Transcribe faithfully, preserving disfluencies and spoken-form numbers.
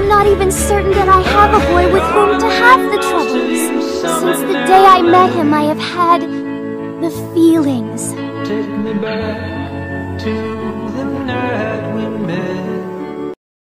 I'm not even certain that I have a boy with whom to have the troubles. Since the day I met him, I have had the feelings. Take me back.